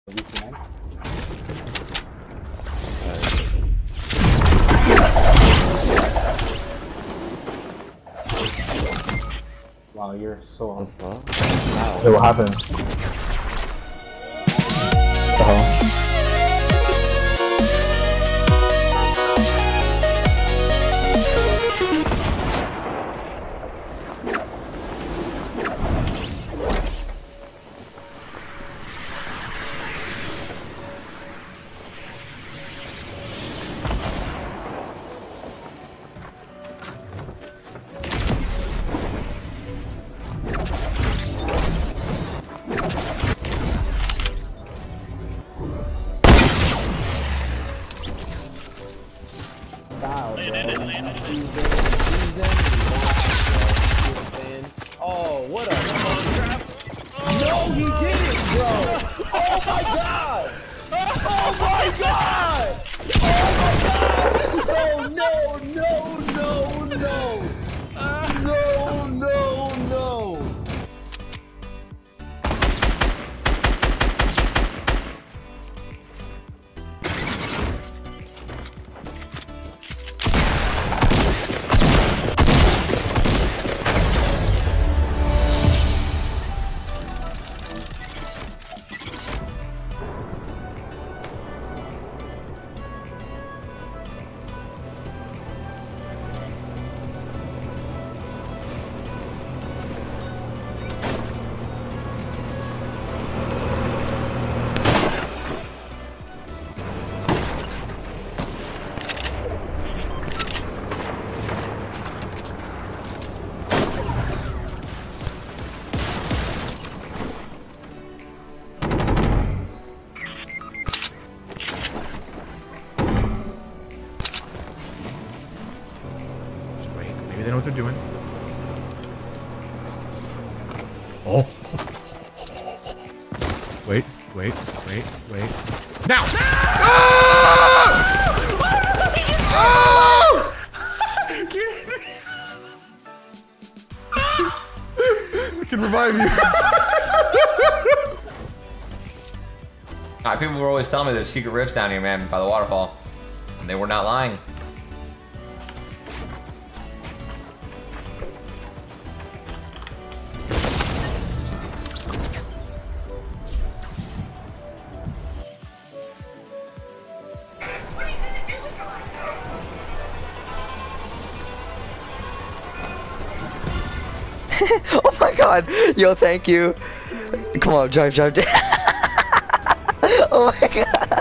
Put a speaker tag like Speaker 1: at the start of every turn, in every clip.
Speaker 1: Wow, you're so unfair.
Speaker 2: Hey, what happened?
Speaker 1: Oh, what a trap! No, he didn't, bro! Oh my god! Oh my god! Oh my god! Oh no, no, no, no! No, no, no!
Speaker 3: They know what they're doing. Oh. Wait. Now! Oh! I can revive you.
Speaker 4: People were always telling me there's secret rifts down here, man, by the waterfall. And they were not lying.
Speaker 5: Oh my god! Yo, thank you. Come on, drive. Oh my god.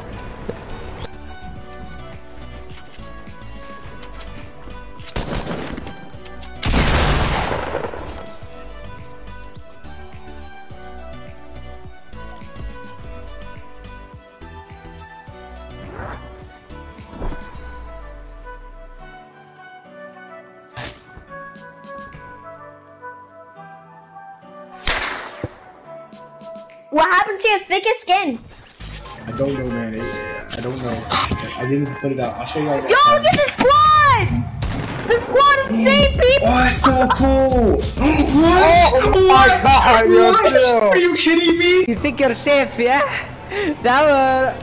Speaker 6: What happened to your thickest skin?
Speaker 1: I don't know, man. I don't know. I didn't put it out. I'll show you guys.
Speaker 6: Yo, look at the squad! The squad is the same people!
Speaker 1: Oh, it's so cool! What?
Speaker 2: Oh my god,
Speaker 1: What? Are you kidding me?
Speaker 5: You think you're safe, yeah? Tower!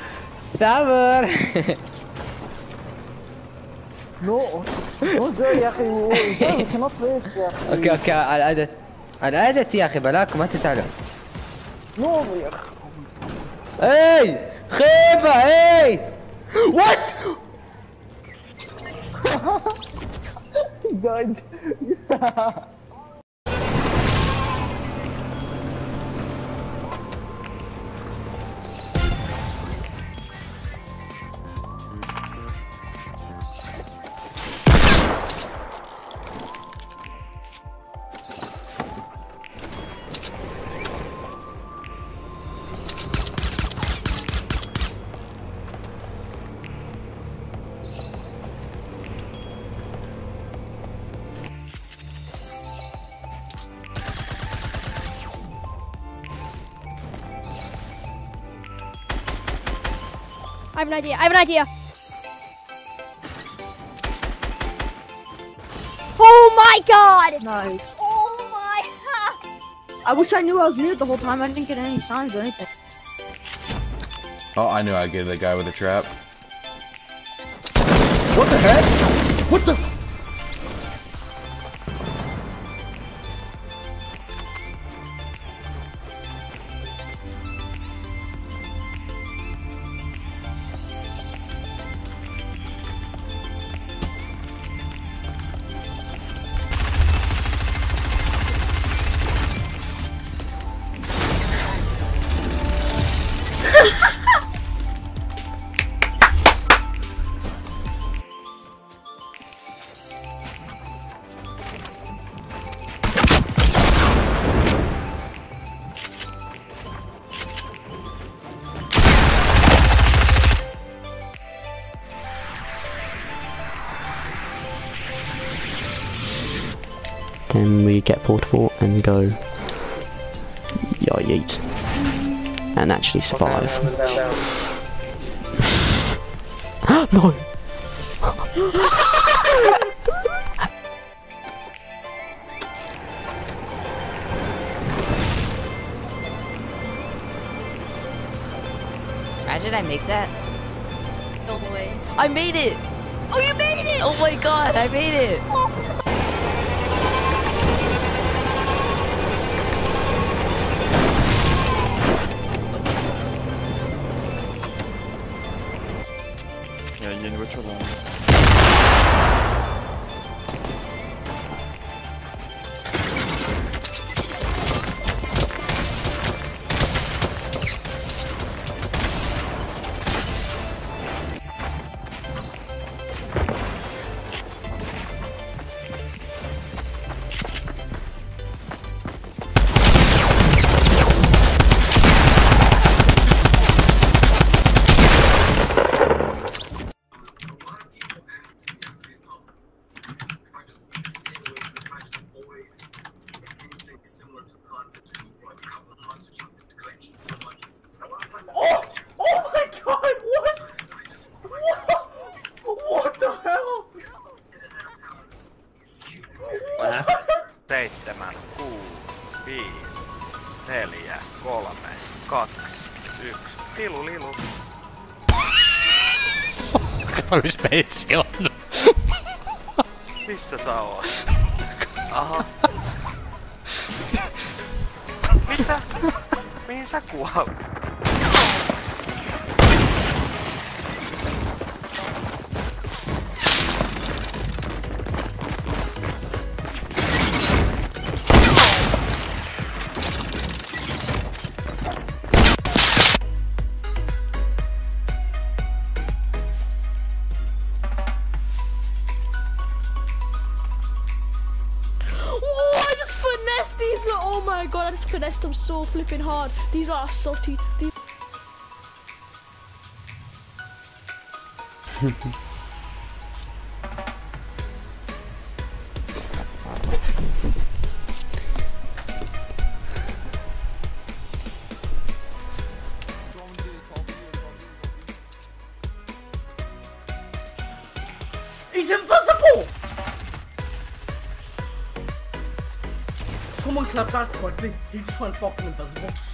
Speaker 1: No. مو زي يا اخي زي cannot race يا اخي.
Speaker 5: اوكي على عادة يا اخي بلاكم ما تسألوا.
Speaker 1: نو يا اخي.
Speaker 5: اي خيبة اي وات
Speaker 1: died.
Speaker 6: I have an idea. Oh my god!
Speaker 7: No.
Speaker 6: Oh my...
Speaker 7: I wish I knew I was muted the whole time. I didn't get any signs or anything. Oh, I knew I'd get the guy with the trap. What the heck? What the?
Speaker 8: Then we get portable and go yeet and actually survive. No!
Speaker 9: Imagine I make that. No way. I made it! Oh, you made it! Oh my god, I made it!
Speaker 10: Il y a une voiture dans...
Speaker 11: Seitsemän, 6, 5, 4, 3, 2, 1. Lilu, lilu.
Speaker 12: Missä meitsi on?
Speaker 11: Missä sä oot? Aha. Mitä? Mihin sä kuolit?
Speaker 6: Oh my god, I just finessed them so flipping hard. These are salty. These
Speaker 1: He's invisible! Someone clapped that quickly. He just went fucking invisible.